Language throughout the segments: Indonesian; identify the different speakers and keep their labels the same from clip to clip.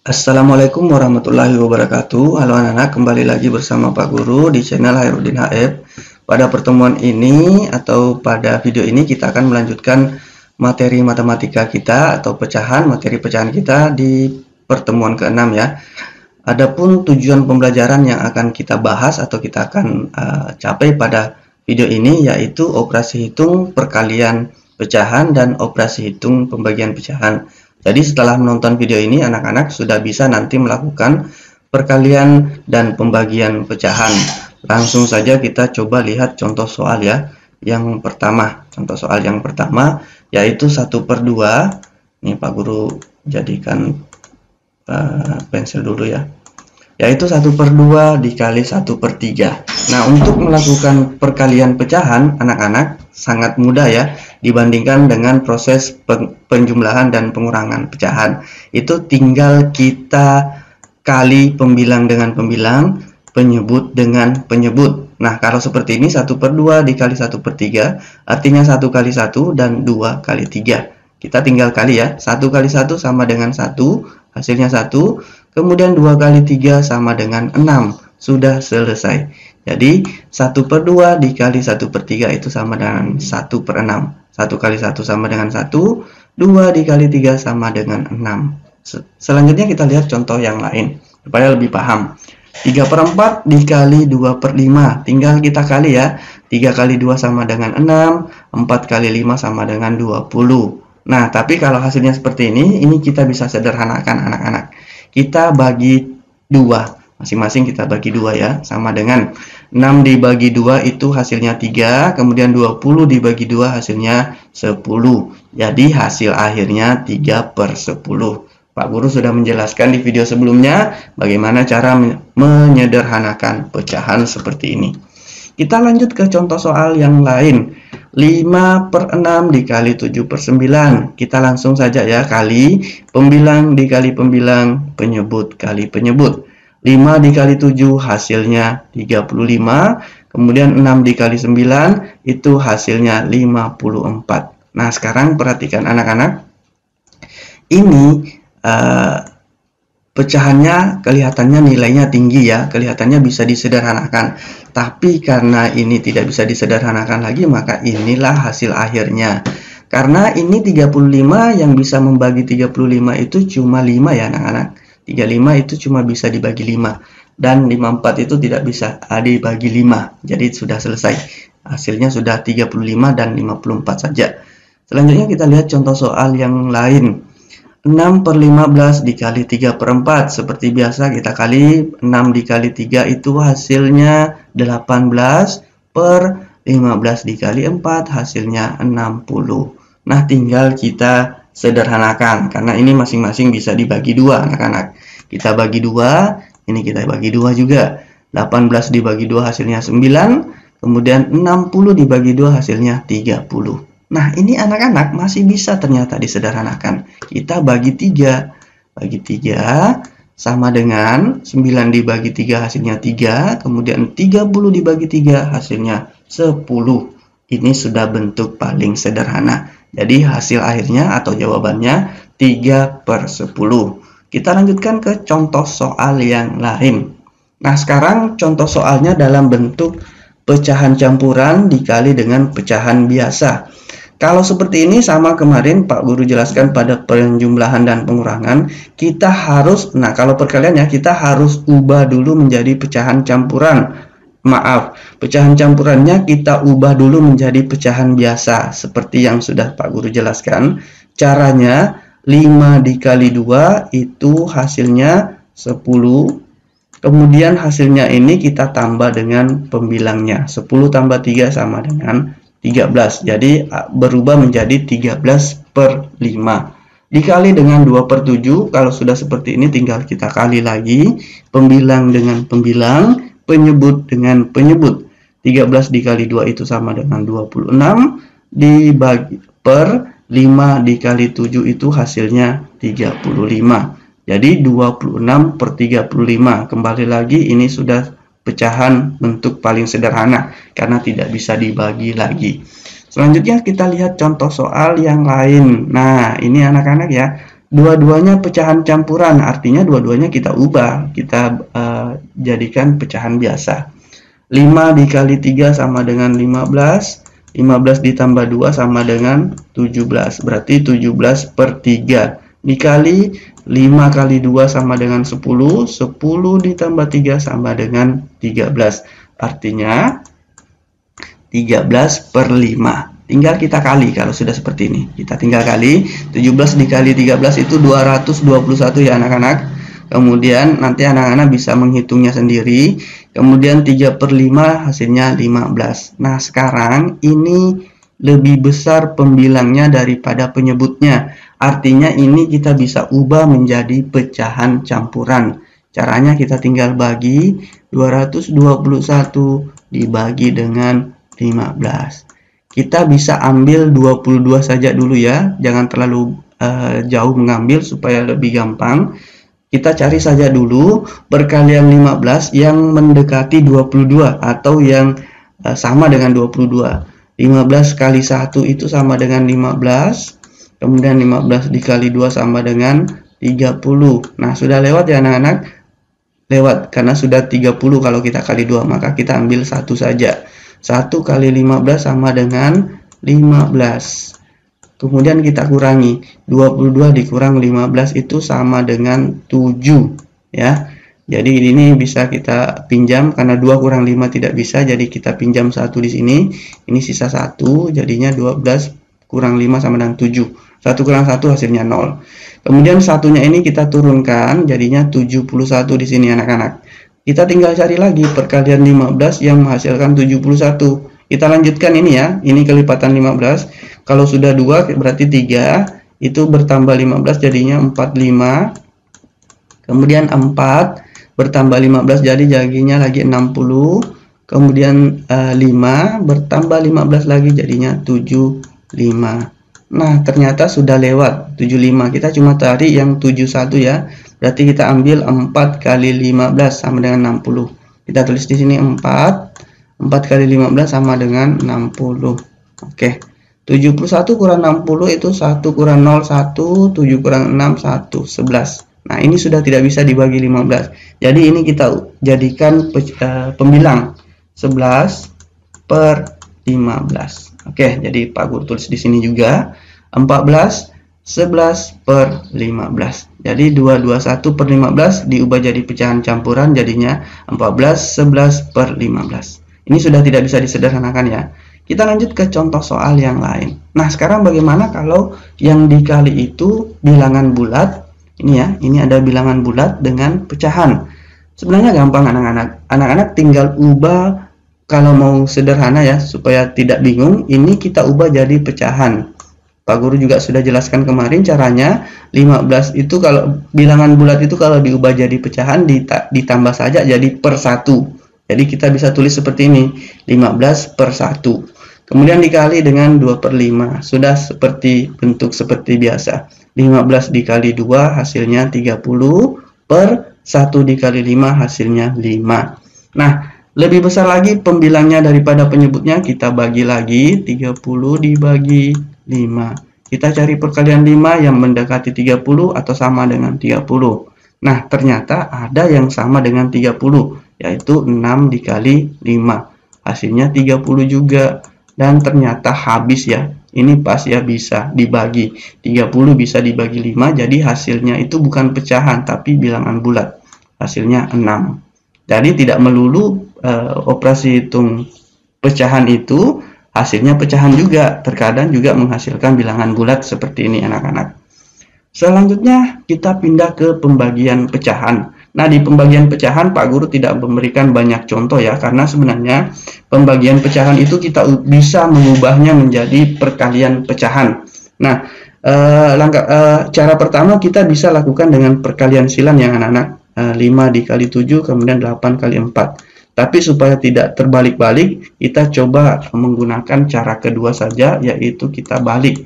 Speaker 1: Assalamualaikum warahmatullahi wabarakatuh. Halo anak-anak, kembali lagi bersama Pak Guru di channel Hairudin HF. Pada pertemuan ini atau pada video ini kita akan melanjutkan materi matematika kita atau materi pecahan kita di pertemuan ke-6 ya. Adapun tujuan pembelajaran yang akan kita bahas atau kita akan capai pada video ini yaitu operasi hitung perkalian pecahan dan operasi hitung pembagian pecahan. Jadi setelah menonton video ini, anak-anak sudah bisa nanti melakukan perkalian dan pembagian pecahan. Langsung saja kita coba lihat contoh soal ya. Yang pertama, contoh soal yang pertama yaitu 1/2. Ini Pak Guru jadikan pensil dulu ya. Yaitu 1/2 dikali 1/3. Nah, untuk melakukan perkalian pecahan, anak-anak sangat mudah ya dibandingkan dengan proses penjumlahan dan pengurangan pecahan. Itu tinggal kita kali pembilang dengan pembilang, penyebut dengan penyebut. Nah, kalau seperti ini 1/2 dikali 1/3 artinya 1 kali 1 dan 2 kali 3. Kita tinggal kali ya. 1 kali 1 sama dengan 1, hasilnya 1. Kemudian 2 kali 3 sama dengan 6. Sudah selesai. Jadi 1/2 dikali 1/3 itu sama dengan 1/6. 1 kali 1 sama dengan 1. 2 dikali 3 sama dengan 6. Selanjutnya kita lihat contoh yang lain supaya lebih paham. 3/4 dikali 2/5. Tinggal kita kali ya. 3 kali 2 sama dengan 6. 4 kali 5 sama dengan 20. Nah, tapi kalau hasilnya seperti ini kita bisa sederhanakan anak-anak. Kita bagi 2. Masing-masing kita bagi 2 ya. Sama dengan 6 dibagi 2 itu hasilnya 3. Kemudian 20 dibagi 2 hasilnya 10. Jadi hasil akhirnya 3/10. Pak Guru sudah menjelaskan di video sebelumnya bagaimana cara menyederhanakan pecahan seperti ini. Kita lanjut ke contoh soal yang lain. 5/6 dikali 7/9. Kita langsung saja ya, kali pembilang dikali pembilang, penyebut kali penyebut. 5 dikali 7 hasilnya 35. Kemudian 6 dikali 9 itu hasilnya 54. Nah, sekarang perhatikan anak-anak. Ini pecahannya kelihatannya nilainya tinggi ya, kelihatannya bisa disederhanakan. Tapi karena ini tidak bisa disederhanakan lagi, maka inilah hasil akhirnya. Karena ini 35 yang bisa membagi 35 itu cuma 5 ya anak-anak. 35 itu cuma bisa dibagi 5. Dan 54 itu tidak bisa dibagi 5. Jadi sudah selesai. Hasilnya sudah 35 dan 54 saja. Selanjutnya kita lihat contoh soal yang lain. 6/15 dikali 3/4. Seperti biasa kita kali 6 dikali 3 itu hasilnya 18/15 dikali 4 hasilnya 60. Nah, tinggal kita sederhanakan karena ini masing-masing bisa dibagi 2 anak-anak. Kita bagi 2, ini kita bagi 2 juga. 18 dibagi 2 hasilnya 9, kemudian 60 dibagi 2 hasilnya 30. Nah, ini anak-anak masih bisa ternyata disederhanakan. Kita bagi 3. Bagi 3 sama dengan 9 dibagi 3 hasilnya 3. Kemudian 30 dibagi 3 hasilnya 10. Ini sudah bentuk paling sederhana. Jadi hasil akhirnya atau jawabannya 3/10. Kita lanjutkan ke contoh soal yang lain. Nah, sekarang contoh soalnya dalam bentuk pecahan campuran dikali dengan pecahan biasa. Kalau seperti ini sama kemarin Pak Guru jelaskan pada penjumlahan dan pengurangan, kita harus, nah kalau perkalian ya, kita harus ubah dulu menjadi pecahan campuran. Maaf, pecahan campurannya kita ubah dulu menjadi pecahan biasa. Seperti yang sudah Pak Guru jelaskan. Caranya 5 dikali 2 itu hasilnya 10. Kemudian hasilnya ini kita tambah dengan pembilangnya. 10 tambah 3 sama dengan 13. Jadi berubah menjadi 13/5. Dikali dengan 2/7. Kalau sudah seperti ini tinggal kita kali lagi. Pembilang dengan pembilang, penyebut dengan penyebut. 13 dikali 2 itu sama dengan 26. Dibagi per 5 dikali 7 itu hasilnya 35. Jadi 26/35. Kembali lagi ini sudah pecahan bentuk paling sederhana karena tidak bisa dibagi lagi. Selanjutnya kita lihat contoh soal yang lain. Nah, ini anak-anak ya. dua-duanya pecahan campuran, artinya dua-duanya kita ubah, kita jadikan pecahan biasa. 5 dikali 3 sama dengan 15, 15 ditambah 2 sama dengan 17, berarti 17 per 3, dikali 5 kali 2 sama dengan 10, 10 ditambah 3 sama dengan 13, artinya 13 per 5. Tinggal kita kali kalau sudah seperti ini. Kita tinggal kali, 17 dikali 13 itu 221 ya anak-anak. Kemudian nanti anak-anak bisa menghitungnya sendiri. Kemudian 3 per 5 hasilnya 15. Nah sekarang ini lebih besar pembilangnya daripada penyebutnya. Artinya ini kita bisa ubah menjadi pecahan campuran. Caranya kita tinggal bagi 221 dibagi dengan 15. Kita bisa ambil 22 saja dulu ya. Jangan terlalu jauh mengambil supaya lebih gampang. Kita cari saja dulu perkalian 15 yang mendekati 22 atau yang sama dengan 22. 15 kali 1 itu sama dengan 15. Kemudian 15 dikali 2 sama dengan 30. Nah, sudah lewat ya anak-anak? Lewat, karena sudah 30 kalau kita kali 2, maka kita ambil 1 saja. 1 kali 15 sama dengan 15. Kemudian kita kurangi, 22 dikurang 15 itu sama dengan 7 ya. Jadi ini bisa kita pinjam karena 2 kurang 5 tidak bisa, jadi kita pinjam 1 di sini. Ini sisa 1, jadinya 12 kurang 5 sama dengan 7. 1 kurang 1 hasilnya 0. Kemudian satunya ini kita turunkan, jadinya 71 di sini anak-anak. Kita tinggal cari lagi perkalian 15 yang menghasilkan 71. Kita lanjutkan ini ya, ini kelipatan 15. Kalau sudah 2 berarti 3, itu bertambah 15 jadinya 45. Kemudian 4 bertambah 15 jadinya lagi 60. Kemudian 5 bertambah 15 lagi jadinya 75. Nah, ternyata sudah lewat 75. Kita cuma cari yang 71 ya. Berarti kita ambil 4 kali 15 sama dengan 60. Kita tulis di sini 4 kali 15 sama dengan 60. Oke. 71 kurang 60 itu 1 kurang 0, 1, 7 kurang 6, 1, 11. Nah, ini sudah tidak bisa dibagi 15. Jadi ini kita jadikan pembilang 11 per 15. Oke, jadi Pak Guru tulis di sini juga 14, 11 per 15. Jadi 221 per 15 diubah jadi pecahan campuran, jadinya 14, 11 per 15. Ini sudah tidak bisa disederhanakan ya. Kita lanjut ke contoh soal yang lain. Nah, sekarang bagaimana kalau yang dikali itu bilangan bulat? Ini ya, ini ada bilangan bulat dengan pecahan. Sebenarnya gampang anak-anak. Anak-anak tinggal ubah, kalau mau sederhana ya, supaya tidak bingung, ini kita ubah jadi pecahan. Pak Guru juga sudah jelaskan kemarin caranya. 15 itu kalau bilangan bulat itu kalau diubah jadi pecahan ditambah saja jadi per 1. Jadi kita bisa tulis seperti ini, 15 per 1. Kemudian dikali dengan 2 per 5. Sudah seperti bentuk seperti biasa. 15 dikali 2 hasilnya 30 per 1 dikali 5 hasilnya 5. Nah, lebih besar lagi pembilangnya daripada penyebutnya, kita bagi lagi 30 dibagi 5. Kita cari perkalian 5 yang mendekati 30 atau sama dengan 30. Nah, ternyata ada yang sama dengan 30, yaitu 6 dikali 5. Hasilnya 30 juga. Dan ternyata habis ya. Ini pas ya, bisa dibagi. 30 bisa dibagi 5, jadi hasilnya itu bukan pecahan, tapi bilangan bulat. Hasilnya 6. Jadi tidak melulu operasi hitung pecahan itu hasilnya pecahan juga. Terkadang juga menghasilkan bilangan bulat seperti ini anak-anak. Selanjutnya kita pindah ke pembagian pecahan. Nah, di pembagian pecahan Pak Guru tidak memberikan banyak contoh ya, karena sebenarnya pembagian pecahan itu kita bisa mengubahnya menjadi perkalian pecahan. Nah, cara pertama kita bisa lakukan dengan perkalian silang yang anak-anak, 5 dikali 7 kemudian 8 kali 4. Tapi supaya tidak terbalik-balik, kita coba menggunakan cara kedua saja, yaitu kita balik.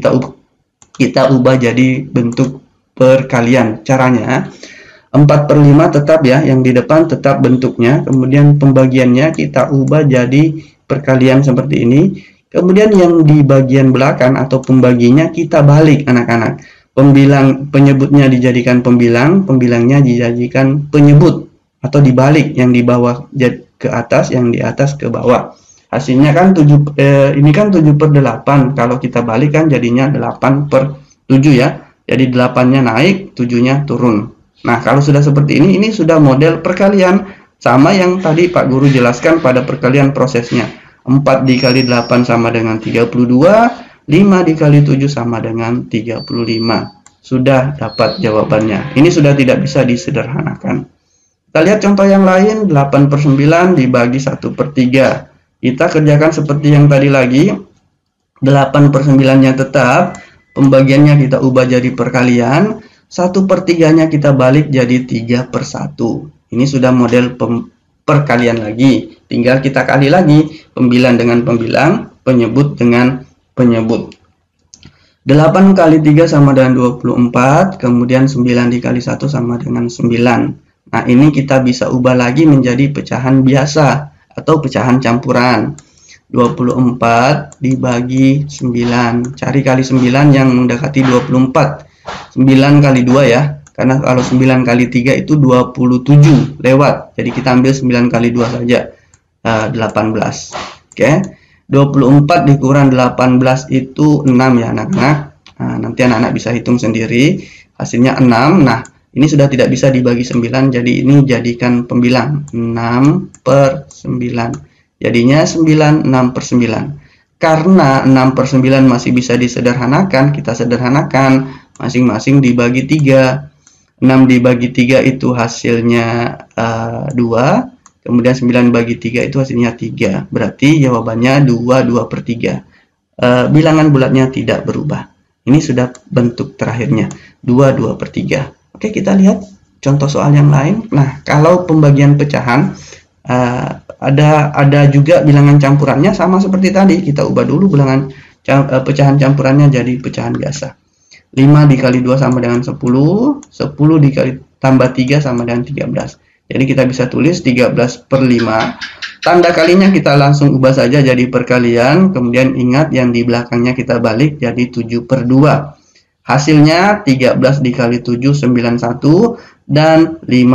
Speaker 1: Kita ubah jadi bentuk perkalian. Caranya 4 per 5 tetap ya, yang di depan tetap bentuknya. Kemudian pembagiannya kita ubah jadi perkalian seperti ini. Kemudian yang di bagian belakang atau pembaginya kita balik anak-anak. penyebutnya dijadikan pembilang, pembilangnya dijadikan penyebut, atau dibalik, yang di bawah ke atas, yang di atas ke bawah. Hasilnya kan ini kan 7/8, kalau kita balik kan jadinya 8/7 ya. Jadi 8-nya naik, 7-nya turun. Nah, kalau sudah seperti ini sudah model perkalian, sama yang tadi Pak Guru jelaskan pada perkalian prosesnya. 4 dikali 8 sama dengan 32, 5 dikali 7 sama dengan 35. Sudah dapat jawabannya. Ini sudah tidak bisa disederhanakan. Kita lihat contoh yang lain, 8/9 dibagi 1/3. Kita kerjakan seperti yang tadi lagi. 8/9-nya tetap, pembagiannya kita ubah jadi perkalian, 1/3-nya kita balik jadi 3/1. Ini sudah model perkalian lagi. Tinggal kita kali lagi, pembilang dengan pembilang, penyebut dengan penyebut. 8 kali 3 sama dengan 24, kemudian 9 dikali 1 sama dengan 9. Nah, ini kita bisa ubah lagi menjadi pecahan biasa atau pecahan campuran. 24 dibagi 9. Cari kali 9 yang mendekati 24. 9 kali 2 ya. Karena kalau 9 kali 3 itu 27 lewat. Jadi kita ambil 9 kali 2 saja. 18. Oke. 24 dikurang 18 itu 6 ya anak-anak. Nah, nanti anak-anak bisa hitung sendiri. Hasilnya 6. Nah, ini sudah tidak bisa dibagi 9, jadi ini jadikan pembilang. 6/9. Jadinya 9, 6/9. Karena 6/9 masih bisa disederhanakan, kita sederhanakan masing-masing dibagi 3. 6 dibagi 3 itu hasilnya 2. Kemudian 9 bagi 3 itu hasilnya 3. Berarti jawabannya 2, 2/3. Bilangan bulatnya tidak berubah. Ini sudah bentuk terakhirnya. 2, 2/3. Oke, kita lihat contoh soal yang lain. Nah, kalau pembagian pecahan ada juga bilangan campurannya sama seperti tadi. Kita ubah dulu bilangan pecahan campurannya jadi pecahan biasa. 5 dikali 2 sama dengan 10. 10 dikali tambah 3 sama dengan 13. Jadi kita bisa tulis 13/5. Tanda kalinya kita langsung ubah saja jadi perkalian. Kemudian ingat yang di belakangnya kita balik jadi 7/2. Hasilnya 13 dikali 7, 91. Dan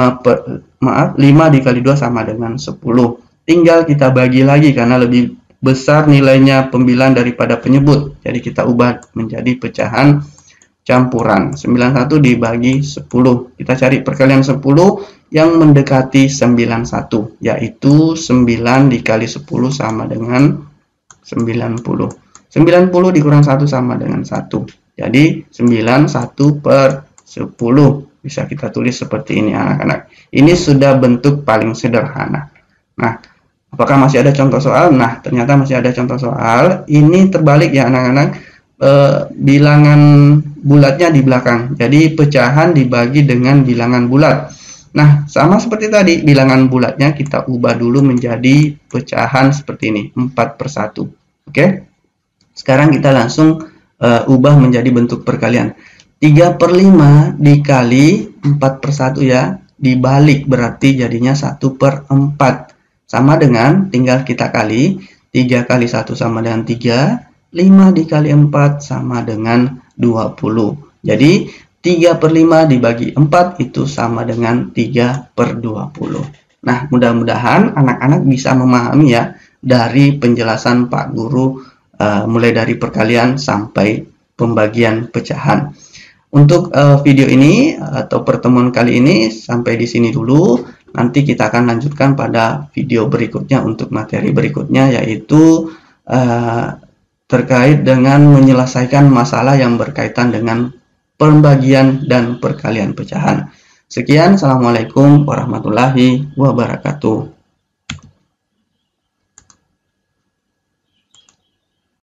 Speaker 1: 5 dikali 2 sama dengan 10. Tinggal kita bagi lagi karena lebih besar nilainya pembilang daripada penyebut. Jadi kita ubah menjadi pecahan campuran. 91 dibagi 10. Kita cari perkalian 10 yang mendekati 91. Yaitu 9 dikali 10 sama dengan 90. 90 dikurang 1 sama dengan 1. Jadi 9 1/10. Bisa kita tulis seperti ini anak-anak. Ini sudah bentuk paling sederhana. Nah, apakah masih ada contoh soal? Nah, ternyata masih ada contoh soal. Ini terbalik ya anak-anak. Bilangan bulatnya di belakang. Jadi pecahan dibagi dengan bilangan bulat. Nah, sama seperti tadi. Bilangan bulatnya kita ubah dulu menjadi pecahan seperti ini. 4/1. Oke. Sekarang kita langsung ubah menjadi bentuk perkalian. 3/5 dikali 4/1 ya, dibalik berarti jadinya 1/4. Sama dengan tinggal kita kali, 3 kali 1 sama dengan 3, 5 dikali 4 sama dengan 20. Jadi 3/5 dibagi 4 itu sama dengan 3/20. Nah, mudah-mudahan anak-anak bisa memahami ya dari penjelasan Pak Guru mulai dari perkalian sampai pembagian pecahan. Untuk video ini atau pertemuan kali ini sampai di sini dulu. Nanti kita akan lanjutkan pada video berikutnya untuk materi berikutnya, yaitu terkait dengan menyelesaikan masalah yang berkaitan dengan pembagian dan perkalian pecahan. Sekian, assalamualaikum warahmatullahi wabarakatuh.